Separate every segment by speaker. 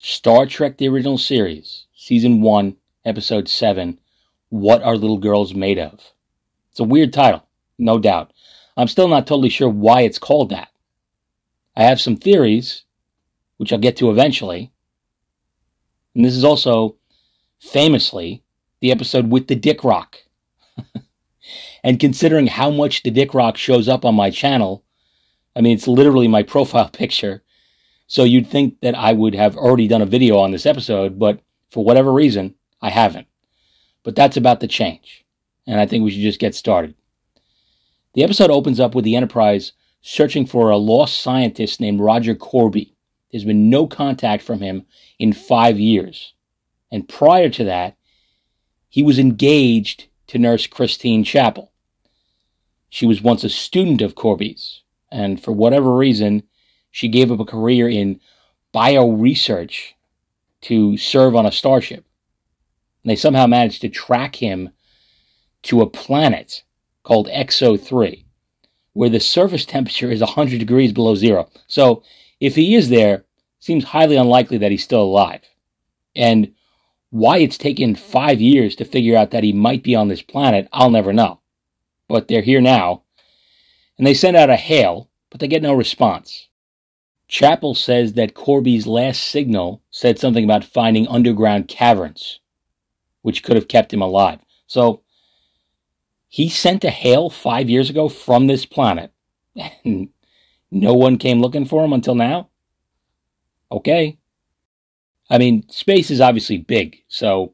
Speaker 1: Star Trek The Original Series, Season 1, Episode 7, What Are Little Girls Made Of? It's a weird title, no doubt. I'm still not totally sure why it's called that. I have some theories, which I'll get to eventually. And this is also, famously, the episode with the Dick Rock. And considering how much the Dick Rock shows up on my channel, I mean, it's literally my profile picture. So you'd think that I would have already done a video on this episode, but for whatever reason, I haven't. But that's about to change, and I think we should just get started. The episode opens up with the Enterprise searching for a lost scientist named Roger Korby. There's been no contact from him in 5 years. And prior to that, he was engaged to Nurse Christine Chapel. She was once a student of Korby's, and for whatever reason, she gave up a career in bioresearch to serve on a starship. And they somehow managed to track him to a planet called XO3, where the surface temperature is 100 degrees below zero. So if he is there, it seems highly unlikely that he's still alive. And why it's taken 5 years to figure out that he might be on this planet, I'll never know. But they're here now. And they send out a hail, but they get no response. Chapel says that Korby's last signal said something about finding underground caverns, which could have kept him alive. So he sent a hail 5 years ago from this planet, and no one came looking for him until now? Okay. I mean, space is obviously big, so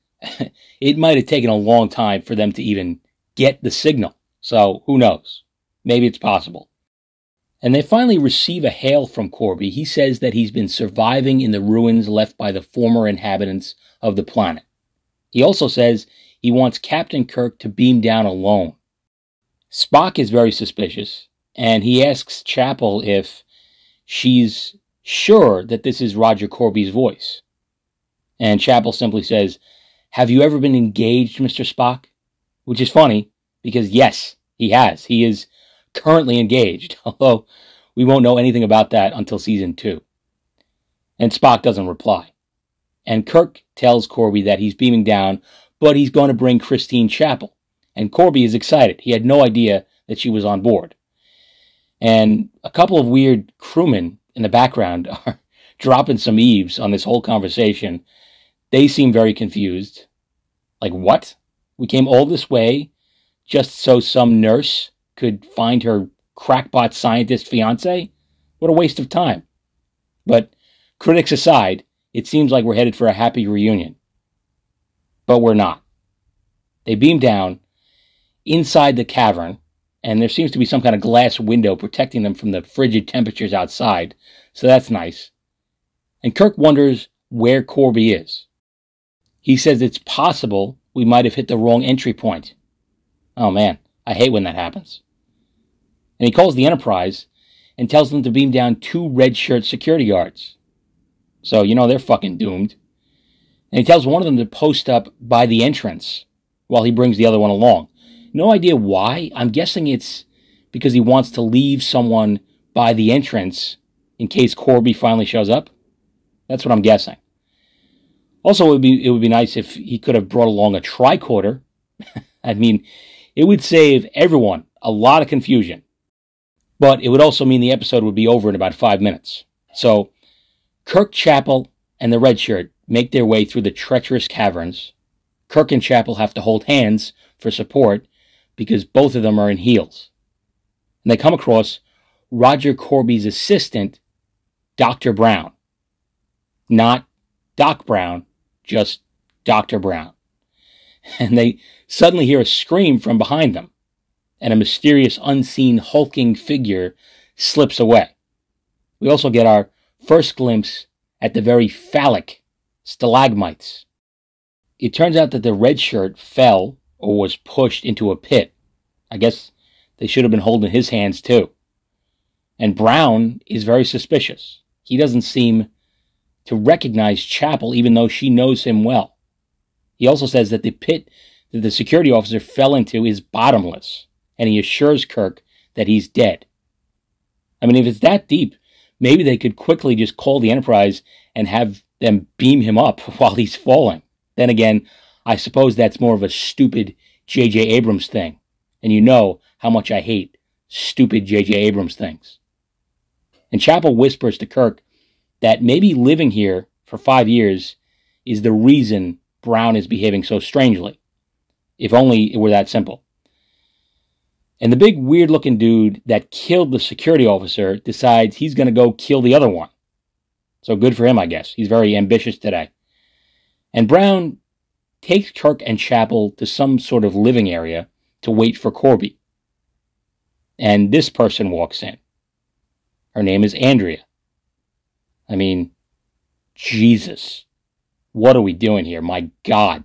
Speaker 1: it might have taken a long time for them to even get the signal. So who knows? Maybe it's possible. And they finally receive a hail from Korby. He says that he's been surviving in the ruins left by the former inhabitants of the planet. He also says he wants Captain Kirk to beam down alone. Spock is very suspicious, and he asks Chapel if she's sure that this is Roger Korby's voice. And Chapel simply says, "Have you ever been engaged, Mr. Spock?" Which is funny, because yes, he has. He is currently engaged, although we won't know anything about that until Season 2. And Spock doesn't reply. And Kirk tells Korby that he's beaming down, but he's going to bring Christine Chapel. And Korby is excited. He had no idea that she was on board. And a couple of weird crewmen in the background are dropping some eaves on this whole conversation. They seem very confused. Like, what? We came all this way just so some nurse could find her crackpot scientist fiancé? What a waste of time. But critics aside, it seems like we're headed for a happy reunion. But we're not. They beam down inside the cavern, and there seems to be some kind of glass window protecting them from the frigid temperatures outside, so that's nice. And Kirk wonders where Korby is. He says it's possible we might have hit the wrong entry point. Oh man, I hate when that happens. And he calls the Enterprise and tells them to beam down 2 red shirt security guards. So, you know, they're fucking doomed. And he tells one of them to post up by the entrance while he brings the other one along. No idea why. I'm guessing it's because he wants to leave someone by the entrance in case Korby finally shows up. That's what I'm guessing. Also, it would be nice if he could have brought along a tricorder. I mean, it would save everyone a lot of confusion. But it would also mean the episode would be over in about 5 minutes. So, Kirk, Chapel, and the red shirt make their way through the treacherous caverns. Kirk and Chapel have to hold hands for support because both of them are in heels. And they come across Roger Korby's assistant, Dr. Brown. Not Doc Brown, just Dr. Brown. And they suddenly hear a scream from behind them, and a mysterious, unseen, hulking figure slips away. We also get our first glimpse at the very phallic stalagmites. It turns out that the red shirt fell or was pushed into a pit. I guess they should have been holding his hands too. And Brown is very suspicious. He doesn't seem to recognize Chapel even though she knows him well. He also says that the pit that the security officer fell into is bottomless, and he assures Kirk that he's dead. I mean, if it's that deep, maybe they could quickly just call the Enterprise and have them beam him up while he's falling. Then again, I suppose that's more of a stupid J.J. Abrams thing. And you know how much I hate stupid J.J. Abrams things. And Chapel whispers to Kirk that maybe living here for 5 years is the reason Brown is behaving so strangely. If only it were that simple. And the big weird-looking dude that killed the security officer decides he's going to go kill the other one. So good for him, I guess. He's very ambitious today. And Brown takes Kirk and Chapel to some sort of living area to wait for Corby. And this person walks in. Her name is Andrea. I mean, Jesus. What are we doing here? My God.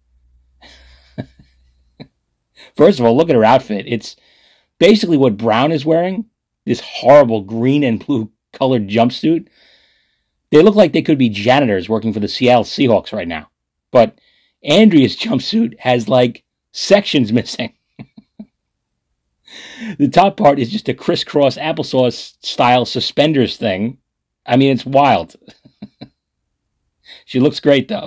Speaker 1: First of all, look at her outfit. It's basically what Brown is wearing. This horrible green and blue colored jumpsuit. They look like they could be janitors working for the Seattle Seahawks right now. But Andrea's jumpsuit has, like, sections missing. The top part is just a crisscross applesauce-style suspenders thing. I mean, it's wild. She looks great, though.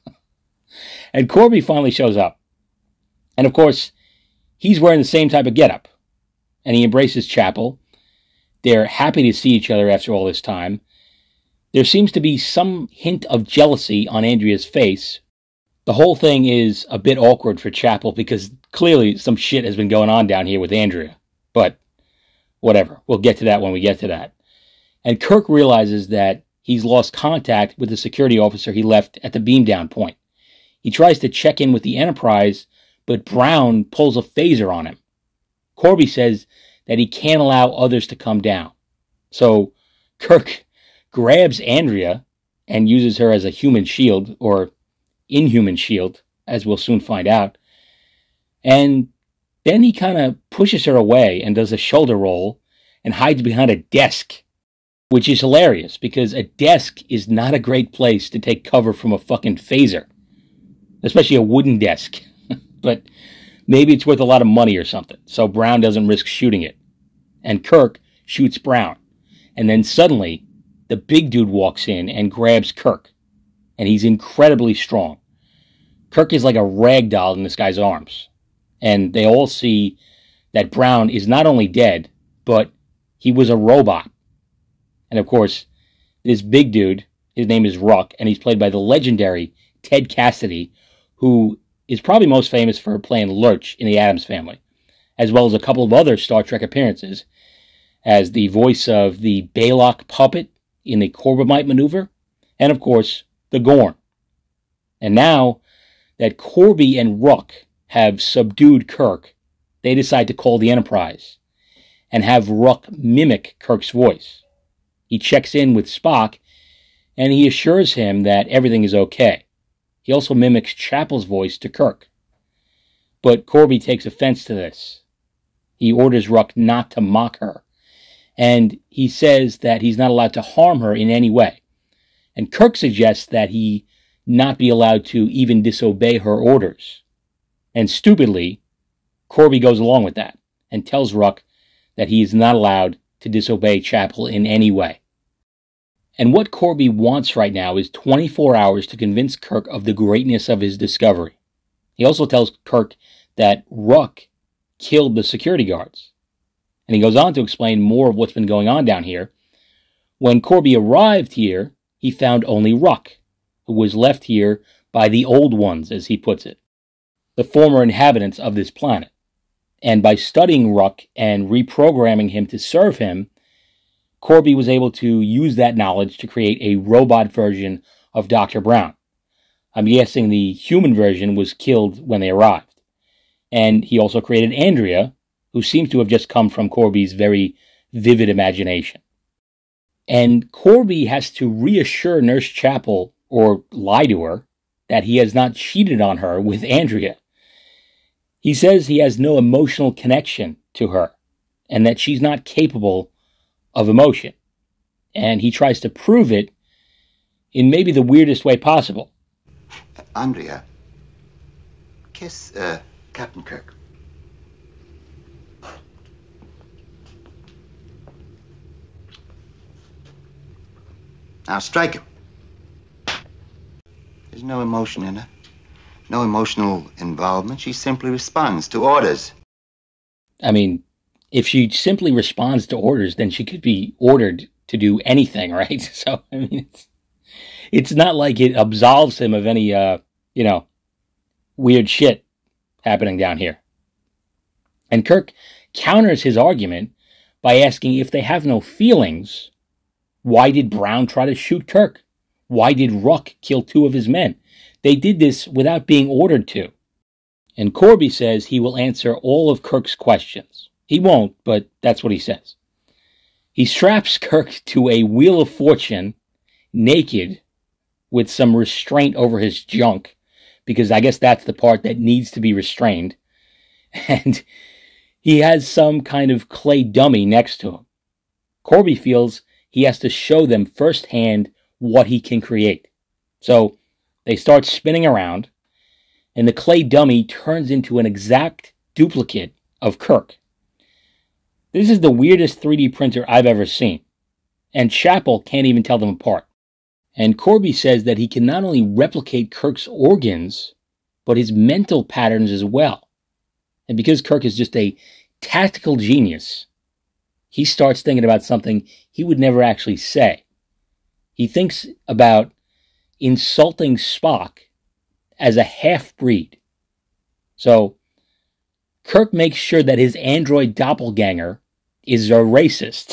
Speaker 1: And Corby finally shows up. And, of course, he's wearing the same type of getup. And he embraces Chapel. They're happy to see each other after all this time. There seems to be some hint of jealousy on Andrea's face. The whole thing is a bit awkward for Chapel because clearly some shit has been going on down here with Andrea. But whatever. We'll get to that when we get to that. And Kirk realizes that he's lost contact with the security officer he left at the beam down point. He tries to check in with the Enterprise, but Brown pulls a phaser on him. Corby says that he can't allow others to come down. So Kirk grabs Andrea and uses her as a human shield, or inhuman shield, as we'll soon find out. And then he kind of pushes her away and does a shoulder roll and hides behind a desk, which is hilarious because a desk is not a great place to take cover from a fucking phaser, especially a wooden desk. But maybe it's worth a lot of money or something, so Brown doesn't risk shooting it. And Kirk shoots Brown. And then suddenly, the big dude walks in and grabs Kirk. And he's incredibly strong. Kirk is like a rag doll in this guy's arms. And they all see that Brown is not only dead, but he was a robot. And of course, this big dude, his name is Ruck, and he's played by the legendary Ted Cassidy, who is probably most famous for playing Lurch in The Addams Family, as well as a couple of other Star Trek appearances, as the voice of the Baylock puppet in the Corbomite maneuver, and of course, the Gorn. And now that Corby and Ruck have subdued Kirk, they decide to call the Enterprise and have Ruck mimic Kirk's voice. He checks in with Spock, and he assures him that everything is okay. He also mimics Chapel's voice to Kirk. But Corby takes offense to this. He orders Ruck not to mock her, and he says that he's not allowed to harm her in any way. And Kirk suggests that he not be allowed to even disobey her orders. And stupidly, Corby goes along with that and tells Ruck that he is not allowed to disobey Chapel in any way. And what Corby wants right now is 24 hours to convince Kirk of the greatness of his discovery. He also tells Kirk that Ruck killed the security guards. And he goes on to explain more of what's been going on down here. When Corby arrived here, he found only Ruck, who was left here by the old ones, as he puts it, the former inhabitants of this planet. And by studying Ruck and reprogramming him to serve him, Corby was able to use that knowledge to create a robot version of Dr. Brown. I'm guessing the human version was killed when they arrived. And he also created Andrea, who seems to have just come from Corby's very vivid imagination. And Corby has to reassure Nurse Chapel, or lie to her, that he has not cheated on her with Andrea. He says he has no emotional connection to her, and that she's not capable of emotion. And he tries to prove it in maybe the weirdest way possible.
Speaker 2: Andrea, kiss Captain Kirk. Now strike him. There's no emotion in her. No emotional involvement. She simply responds to orders.
Speaker 1: I mean, if she simply responds to orders, then she could be ordered to do anything, right? So, I mean, it's not like it absolves him of any, weird shit happening down here. And Kirk counters his argument by asking, if they have no feelings, why did Brown try to shoot Kirk? Why did Ruck kill 2 of his men? They did this without being ordered to. And Corby says he will answer all of Kirk's questions. He won't, but that's what he says. He straps Kirk to a wheel of fortune, naked, with some restraint over his junk, because I guess that's the part that needs to be restrained. And he has some kind of clay dummy next to him. Corby feels he has to show them firsthand what he can create. So they start spinning around, and the clay dummy turns into an exact duplicate of Kirk. This is the weirdest 3D printer I've ever seen, and Chapel can't even tell them apart. And Corby says that he can not only replicate Kirk's organs, but his mental patterns as well. And because Kirk is just a tactical genius, he starts thinking about something he would never actually say. He thinks about insulting Spock as a half-breed. So, Kirk makes sure that his android doppelganger is a racist.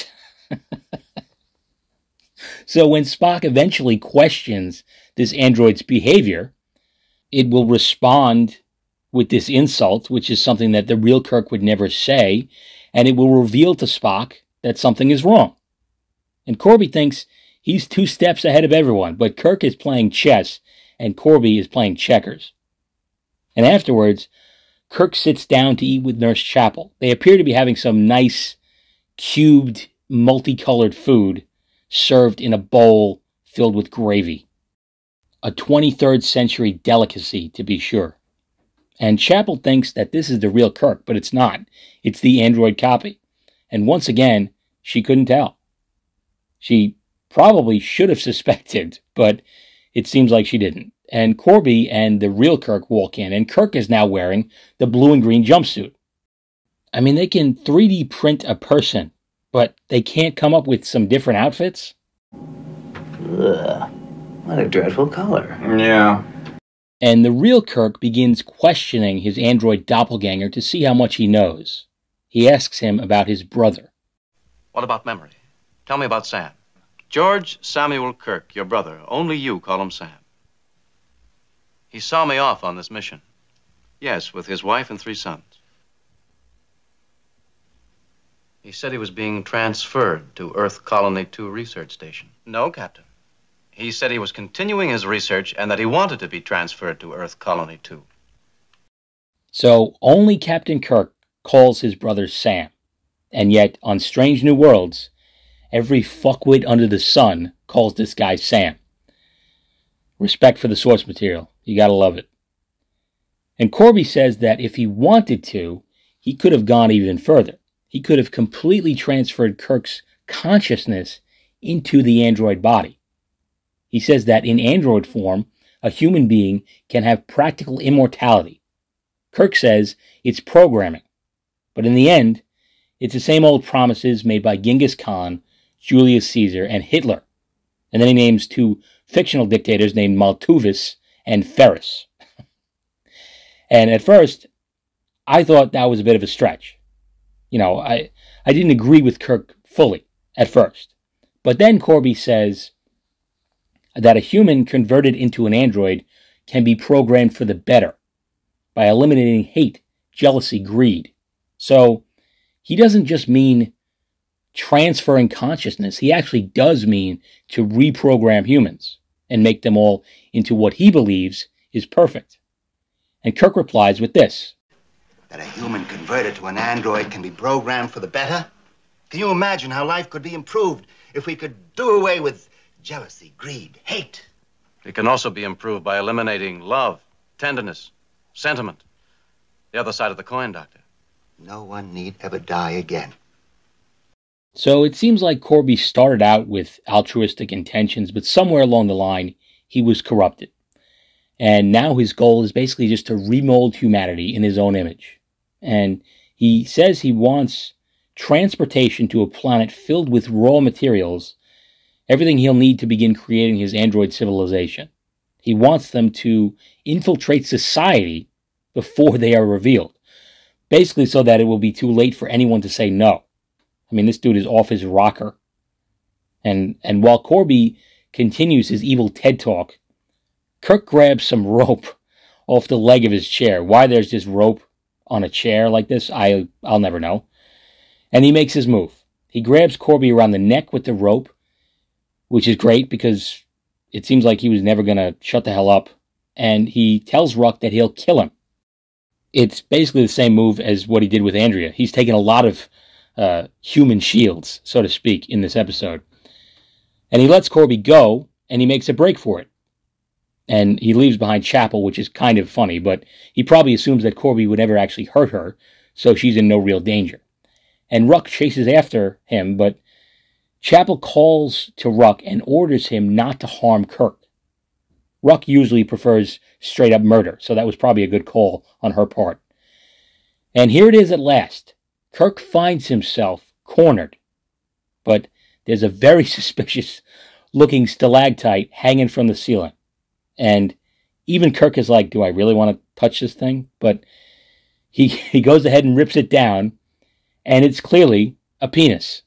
Speaker 1: So when Spock eventually questions this android's behavior, it will respond with this insult, which is something that the real Kirk would never say, and it will reveal to Spock that something is wrong. And Corby thinks he's 2 steps ahead of everyone, but Kirk is playing chess, and Corby is playing checkers. And afterwards, Kirk sits down to eat with Nurse Chapel. They appear to be having some nice, cubed, multicolored food served in a bowl filled with gravy. A 23rd century delicacy, to be sure. And Chapel thinks that this is the real Kirk, but it's not. It's the android copy. And once again, she couldn't tell. She probably should have suspected, but it seems like she didn't. And Corby and the real Kirk walk in, and Kirk is now wearing the blue and green jumpsuit. I mean, they can 3D print a person, but they can't come up with some different outfits?
Speaker 3: Ugh, what a dreadful color.
Speaker 4: Yeah.
Speaker 1: And the real Kirk begins questioning his android doppelganger to see how much he knows. He asks him about his brother.
Speaker 5: What about memory? Tell me about Sam. George Samuel Kirk, your brother. Only you call him Sam. He saw me off on this mission. Yes, with his wife and 3 sons. He said he was being transferred to Earth Colony 2 Research Station. No, Captain. He said he was continuing his research and that he wanted to be transferred to Earth Colony 2.
Speaker 1: So only Captain Kirk calls his brother Sam. And yet, on Strange New Worlds, every fuckwit under the sun calls this guy Sam. Respect for the source material. You gotta love it. And Corby says that if he wanted to, he could have gone even further. He could have completely transferred Kirk's consciousness into the android body. He says that in android form, a human being can have practical immortality. Kirk says it's programming. But in the end, it's the same old promises made by Genghis Khan, Julius Caesar, and Hitler. And then he names 2 fictional dictators named Maltuvis and Ferris. And at first, I thought that was a bit of a stretch. You know, I didn't agree with Kirk fully at first. But then Corby says that a human converted into an android can be programmed for the better by eliminating hate, jealousy, greed. So he doesn't just mean transferring consciousness. He actually does mean to reprogram humans and make them all into what he believes is perfect. And Kirk replies with this.
Speaker 2: That a human converted to an android can be programmed for the better? Can you imagine how life could be improved if we could do away with jealousy, greed, hate?
Speaker 5: It can also be improved by eliminating love, tenderness, sentiment. The other side of the coin, Doctor.
Speaker 2: No one need ever die again.
Speaker 1: So it seems like Corby started out with altruistic intentions, but somewhere along the line, he was corrupted. And now his goal is basically just to remold humanity in his own image. And he says he wants transportation to a planet filled with raw materials, everything he'll need to begin creating his android civilization. He wants them to infiltrate society before they are revealed, basically so that it will be too late for anyone to say no. I mean, this dude is off his rocker. And while Corby continues his evil TED Talk, Kirk grabs some rope off the leg of his chair. Why there's just rope on a chair like this, I'll never know. And he makes his move. He grabs Corby around the neck with the rope, which is great because it seems like he was never going to shut the hell up. And he tells Ruck that he'll kill him. It's basically the same move as what he did with Andrea. He's taken a lot of human shields, so to speak, in this episode. And he lets Corby go, and he makes a break for it. And he leaves behind Chapel, which is kind of funny, but he probably assumes that Corby would never actually hurt her, so she's in no real danger. And Ruck chases after him, but Chapel calls to Ruck and orders him not to harm Kirk. Ruck usually prefers straight-up murder, so that was probably a good call on her part. And here it is at last. Kirk finds himself cornered, but there's a very suspicious-looking stalactite hanging from the ceiling. And even Kirk is like, do I really want to touch this thing? But he goes ahead and rips it down, and it's clearly a penis.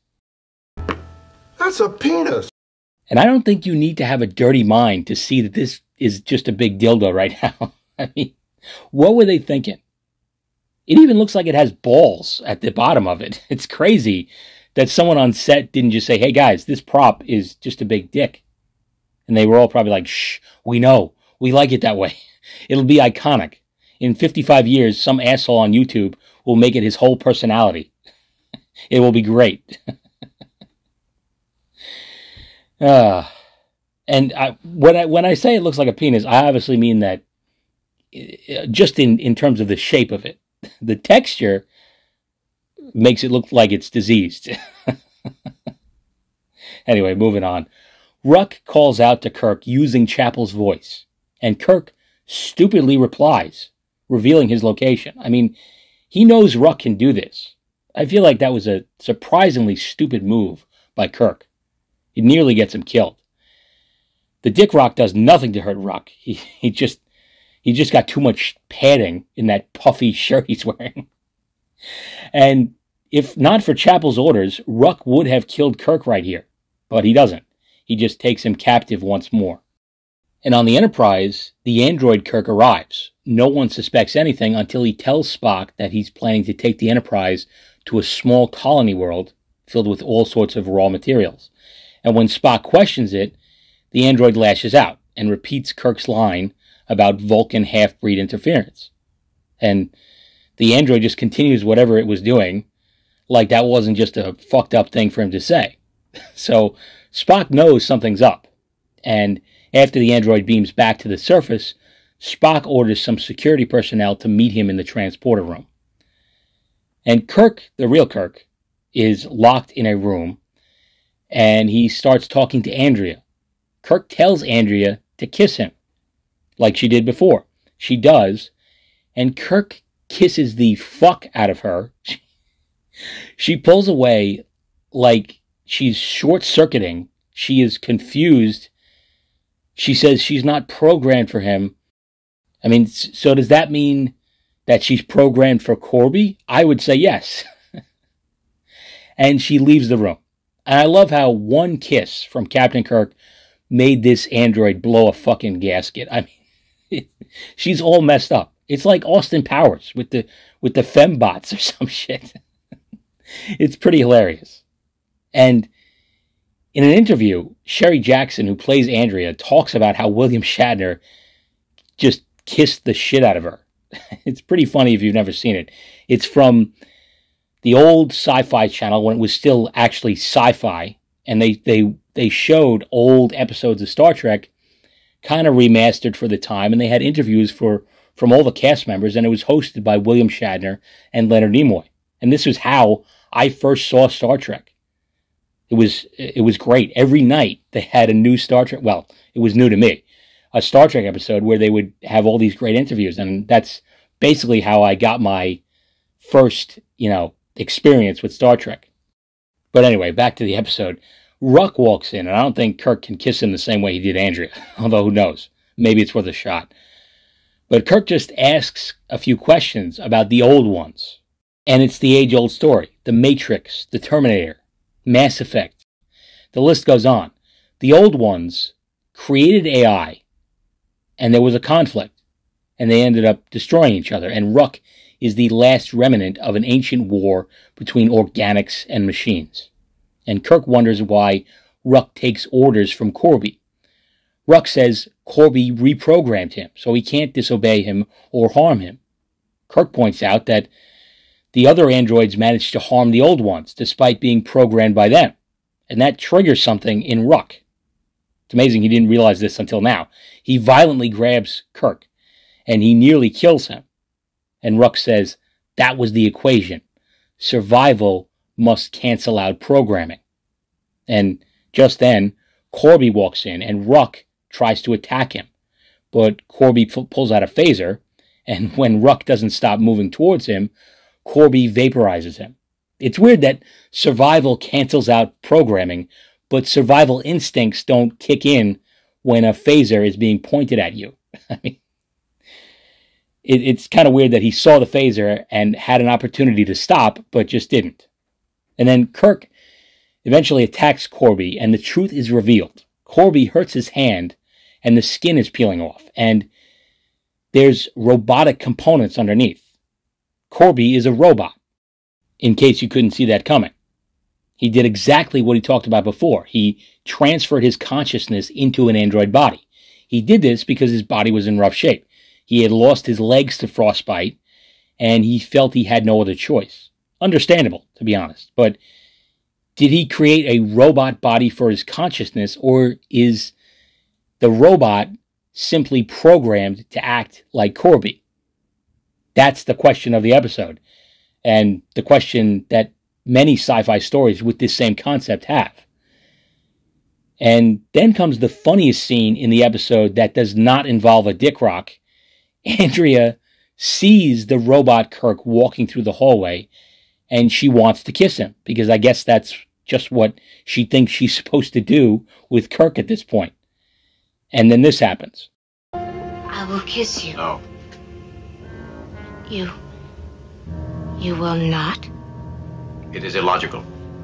Speaker 4: That's a penis!
Speaker 1: And I don't think you need to have a dirty mind to see that this is just a big dildo right now. I mean, what were they thinking? It even looks like it has balls at the bottom of it. It's crazy that someone on set didn't just say, hey guys, this prop is just a big dick. And they were all probably like, shh, we know. We like it that way. It'll be iconic. In 55 years, some asshole on YouTube will make it his whole personality. It will be great. And when I say it looks like a penis, I obviously mean that just in terms of the shape of it. The texture makes it look like it's diseased. Anyway, moving on. Ruck calls out to Kirk using Chapel's voice, and Kirk stupidly replies, revealing his location. I mean, he knows Ruck can do this. I feel like that was a surprisingly stupid move by Kirk. It nearly gets him killed. The Dick Rock does nothing to hurt Ruck. He just got too much padding in that puffy shirt he's wearing. And if not for Chapel's orders, Ruck would have killed Kirk right here. But he doesn't. He just takes him captive once more. And on the Enterprise, the android Kirk arrives. No one suspects anything until he tells Spock that he's planning to take the Enterprise to a small colony world filled with all sorts of raw materials. And when Spock questions it, the android lashes out and repeats Kirk's line about Vulcan half-breed interference. And the android just continues whatever it was doing, like that wasn't just a fucked up thing for him to say. So Spock knows something's up. And after the android beams back to the surface, Spock orders some security personnel to meet him in the transporter room. And Kirk, the real Kirk, is locked in a room, and he starts talking to Andrea. Kirk tells Andrea to kiss him, like she did before. She does, and Kirk kisses the fuck out of her. She pulls away like she's short-circuiting. She is confused. She says she's not programmed for him. I mean, so does that mean that she's programmed for Corby? I would say yes. And she leaves the room. And I love how one kiss from Captain Kirk made this android blow a fucking gasket. I mean, she's all messed up. It's like Austin Powers with the fembots or some shit. It's pretty hilarious. And in an interview, Sherry Jackson, who plays Andrea, talks about how William Shatner just kissed the shit out of her. It's pretty funny if you've never seen it. It's from the old Sci-Fi Channel when it was still actually sci-fi, and they showed old episodes of Star Trek kind of remastered for the time, and they had interviews from all the cast members, and it was hosted by William Shatner and Leonard Nimoy. And this was how I first saw Star Trek. It was great. Every night they had a new Star Trek. Well, it was new to me. a Star Trek episode where they would have all these great interviews. And that's basically how I got my first, experience with Star Trek. But anyway, back to the episode. Ruck walks in, and I don't think Kirk can kiss him the same way he did Andrea. Although, who knows? Maybe it's worth a shot. But Kirk just asks a few questions about the old ones. And it's the age-old story. The Matrix, the Terminator, Mass Effect. The list goes on. The old ones created AI, and there was a conflict, and they ended up destroying each other. And Ruck is the last remnant of an ancient war between organics and machines. And Kirk wonders why Ruck takes orders from Corby. Ruck says Corby reprogrammed him, so he can't disobey him or harm him. Kirk points out that the other androids managed to harm the old ones, despite being programmed by them. And that triggers something in Ruck. It's amazing he didn't realize this until now. He violently grabs Kirk, and he nearly kills him. And Ruck says, that was the equation. Survival must cancel out programming. And just then, Corby walks in, and Ruck tries to attack him. But Corby pulls out a phaser, and when Ruck doesn't stop moving towards him, Corby vaporizes him. It's weird that survival cancels out programming, but survival instincts don't kick in when a phaser is being pointed at you. I mean, it's kind of weird that he saw the phaser and had an opportunity to stop, but just didn't. And then Kirk eventually attacks Corby, and the truth is revealed. Corby hurts his hand, and the skin is peeling off, and there's robotic components underneath. Corby is a robot, in case you couldn't see that coming. He did exactly what he talked about before. He transferred his consciousness into an android body. He did this because his body was in rough shape. He had lost his legs to frostbite, and he felt he had no other choice. Understandable, to be honest. But did he create a robot body for his consciousness, or is the robot simply programmed to act like Corby? That's the question of the episode, and the question that many sci-fi stories with this same concept have. And then comes the funniest scene in the episode that does not involve a dick rock. Andrea sees the robot Kirk walking through the hallway, and she wants to kiss him, because I guess that's just what she thinks she's supposed to do with Kirk at this point. And then this happens.
Speaker 6: I will kiss you.
Speaker 5: No.
Speaker 6: You will not?
Speaker 5: It is illogical.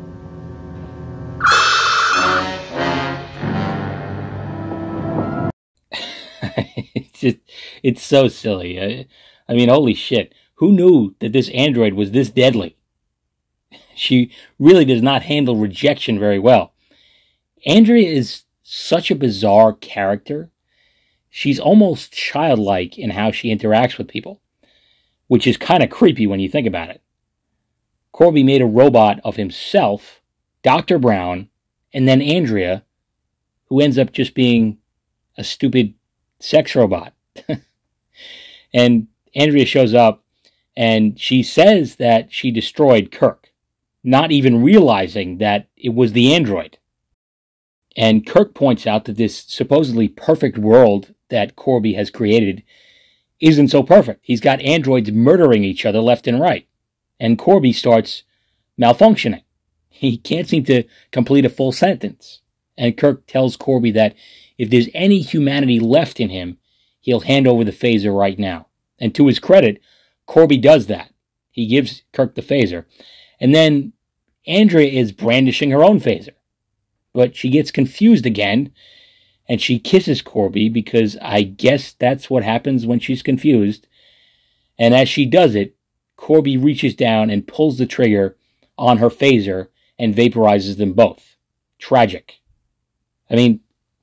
Speaker 1: It's so silly. I mean, holy shit. Who knew that this android was this deadly? She really does not handle rejection very well. Andrea is such a bizarre character. She's almost childlike in how she interacts with people, which is kind of creepy when you think about it. Corby made a robot of himself, Dr. Brown, and then Andrea, who ends up just being a stupid sex robot. And Andrea shows up, and she says that she destroyed Kirk, not even realizing that it was the android. And Kirk points out that this supposedly perfect world that Corby has created isn't so perfect. He's got androids murdering each other left and right. And Corby starts malfunctioning. He can't seem to complete a full sentence. And Kirk tells Corby that if there's any humanity left in him, he'll hand over the phaser right now. And to his credit, Corby does that. He gives Kirk the phaser. And then Andrea is brandishing her own phaser. But she gets confused again, and she kisses Corby, because I guess that's what happens when she's confused. And as she does it, Corby reaches down and pulls the trigger on her phaser and vaporizes them both. Tragic. I mean,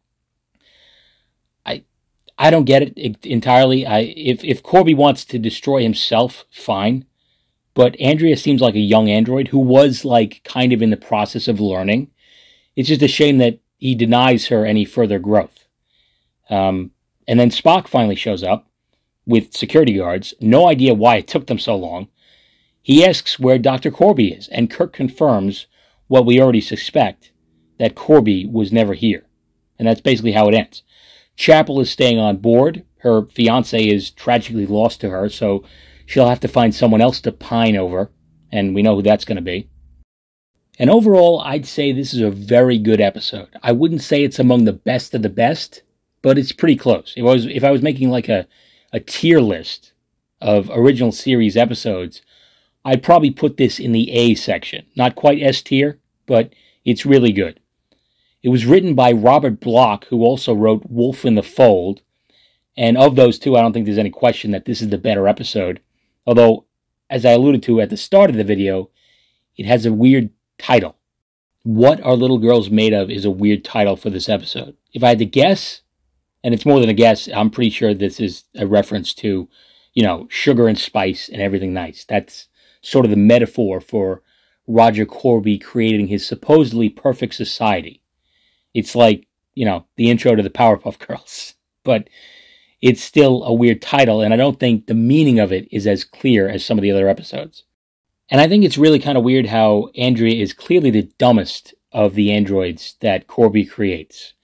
Speaker 1: I don't get it entirely. If Corby wants to destroy himself, fine. But Andrea seems like a young android who was like kind of in the process of learning. It's just a shame that he denies her any further growth. And then Spock finally shows up with security guards. No idea why it took them so long. He asks where Dr. Corby is, and Kirk confirms what we already suspect, that Corby was never here. And that's basically how it ends. Chapel is staying on board. Her fiance is tragically lost to her, so she'll have to find someone else to pine over, and we know who that's going to be. And overall, I'd say this is a very good episode. I wouldn't say it's among the best of the best, but it's pretty close. If I was making like a tier list of original series episodes, I'd probably put this in the A section. Not quite S tier, but it's really good. It was written by Robert Bloch, who also wrote Wolf in the Fold. And of those two, I don't think there's any question that this is the better episode. Although, as I alluded to at the start of the video, it has a weird title. What Are Little Girls Made Of is a weird title for this episode. If I had to guess, and it's more than a guess, I'm pretty sure this is a reference to, sugar and spice and everything nice. That's sort of the metaphor for Roger Corby creating his supposedly perfect society. It's like, the intro to the Powerpuff Girls. But it's still a weird title, and I don't think the meaning of it is as clear as some of the other episodes. And I think it's really kind of weird how Andrea is clearly the dumbest of the androids that Corby creates.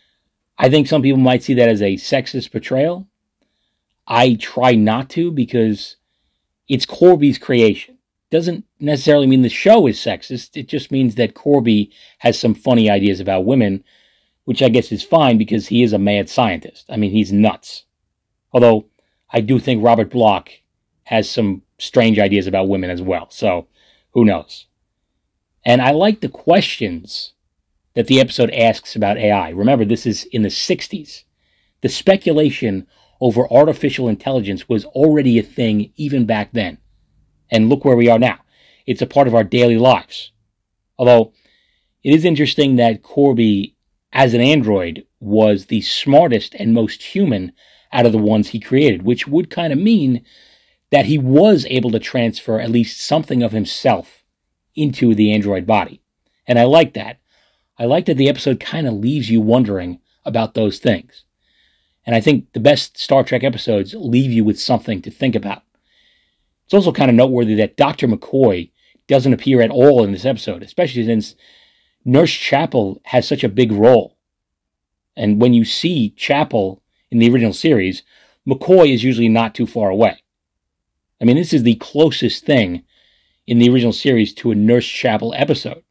Speaker 1: I think some people might see that as a sexist portrayal. I try not to, because it's Corby's creation. Doesn't necessarily mean the show is sexist. It just means that Corby has some funny ideas about women, which I guess is fine because he is a mad scientist. I mean, he's nuts. Although, I do think Robert Bloch has some strange ideas about women as well, so who knows. And I like the questions that the episode asks about AI. Remember, this is in the 60s. The speculation over artificial intelligence was already a thing even back then. And look where we are now. It's a part of our daily lives. Although, it is interesting that Corby, as an android, was the smartest and most human out of the ones he created, which would kind of mean that he was able to transfer at least something of himself into the android body. And I like that. I like that the episode kind of leaves you wondering about those things. And I think the best Star Trek episodes leave you with something to think about. It's also kind of noteworthy that Dr. McCoy doesn't appear at all in this episode, especially since Nurse Chapel has such a big role. And when you see Chapel in the original series, McCoy is usually not too far away. I mean, this is the closest thing in the original series to a Nurse Chapel episode.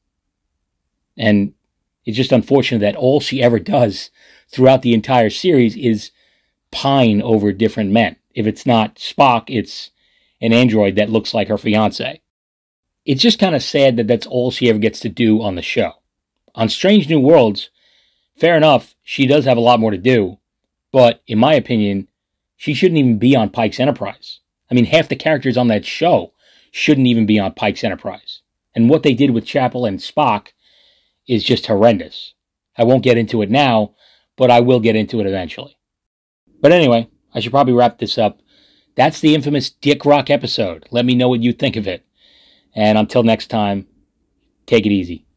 Speaker 1: And it's just unfortunate that all she ever does throughout the entire series is pine over different men. If it's not Spock, it's an android that looks like her fiancé. It's just kind of sad that that's all she ever gets to do on the show. On Strange New Worlds, fair enough, she does have a lot more to do, but in my opinion, she shouldn't even be on Pike's Enterprise. I mean, half the characters on that show shouldn't even be on Pike's Enterprise. And what they did with Chapel and Spock is just horrendous. I won't get into it now, but I will get into it eventually. But anyway, I should probably wrap this up. That's the infamous Dick Rock episode. Let me know what you think of it. And until next time, take it easy.